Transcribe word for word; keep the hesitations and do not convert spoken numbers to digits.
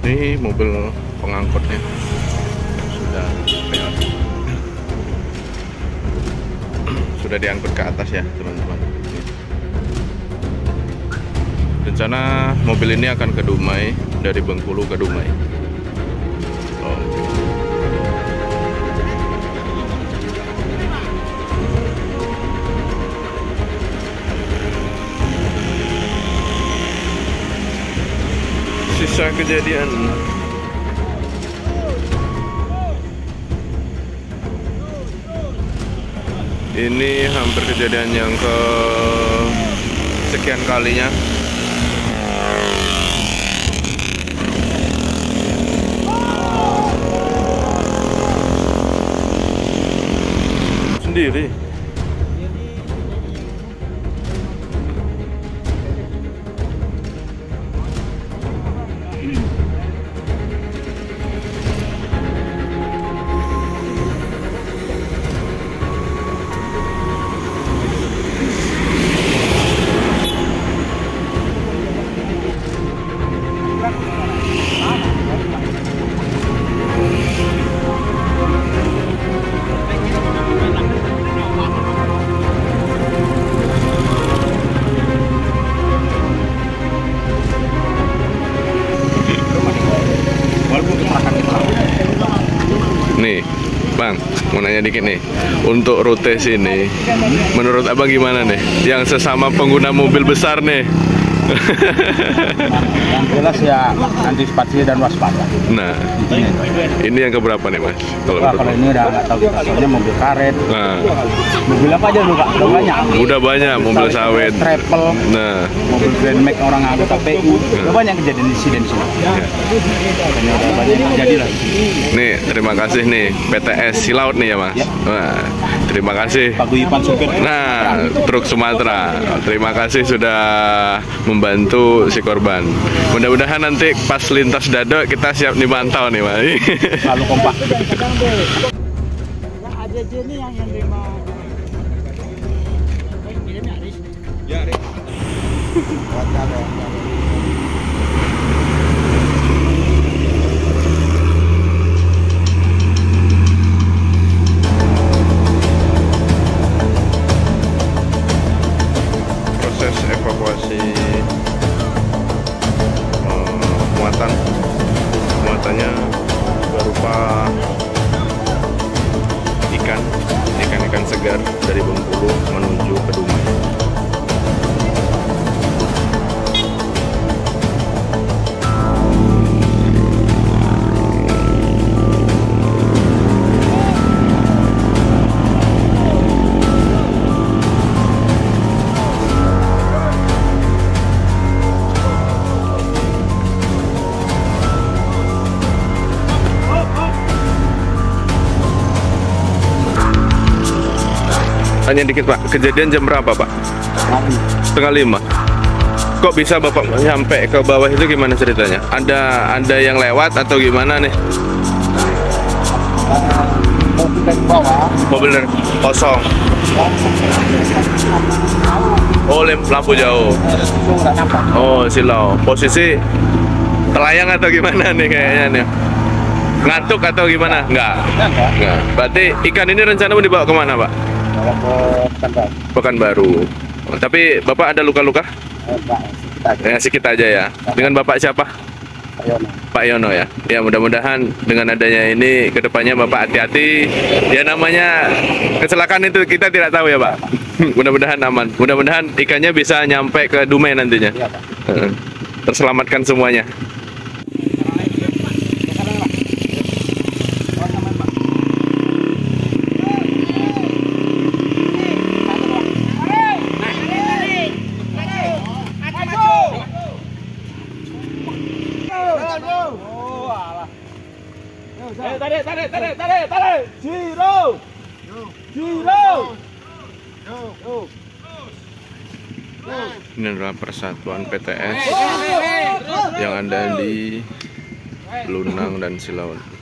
Ini mobil pengangkutnya sudah sudah diangkut ke atas ya teman-teman. Rencana mobil ini akan ke Dumai, dari Bengkulu ke Dumai. Oh. Sisa kejadian. Ini hampir kejadian yang ke sekian kalinya. Sendiri. Nih, Bang, mau nanya dikit nih. Untuk rute sini, menurut Abang gimana nih? Yang sesama pengguna mobil besar nih. Yang jelas ya antisipasi dan waspada. Nah, ini yang keberapa nih Mas? Kalau, Wah, kalau ini udah nggak tahu kita, soalnya mobil karet. Nah, mobil apa aja dulu Kak? Udah banyak. Udah banyak mobil sawit. Travel. Nah, mobil Grand Max orang anggota P U. Udah banyak kejadian di sini di sini. Ya. Kayaknya udah banyak terjadi lah. Nih, terima kasih nih P T S Silaut nih ya Mas. Ya. Nah, terima kasih. Paguyuban supir. Nah, truk Sumatera. Terima kasih sudah membantu si korban. Mudah-mudahan nanti pas lintas Dado kita siap dimantau nih, Mas. Selalu kompak. Yang ada sini yang yang lima. Ya, Rik. Proses evakuasi uh, muatan muatannya berupa ikan ikan-ikan segar dari Bengkulu menuju ke Dumai. Tanya dikit Pak, kejadian jam berapa Pak? Setengah lima. Kok bisa Bapak nyampe ke bawah itu gimana ceritanya? Ada ada yang lewat atau gimana nih? Mobil dari bawah. Mobil dari kosong. Oh, lampu jauh. Oh, silau. Posisi telayang atau gimana nih kayaknya nih? Ngantuk atau gimana? Enggak. Enggak. Berarti ikan ini rencana mau dibawa kemana Pak? Pekanbaru. Oh, tapi Bapak ada luka-luka? Ya, sedikit aja ya. Dengan Bapak siapa? Pak Yono. Pak Yono ya. Ya, mudah-mudahan dengan adanya ini kedepannya Bapak hati-hati. Ya, namanya kecelakaan itu kita tidak tahu ya Pak. Mudah-mudahan aman. Mudah-mudahan ikannya bisa nyampe ke Dumai nantinya. Iya, Pak. Terselamatkan semuanya. Tarik, tarik, tarik, tarik, tarik. Zero. Zero. Ini adalah persatuan P T S yang ada di Lunang dan Silaun.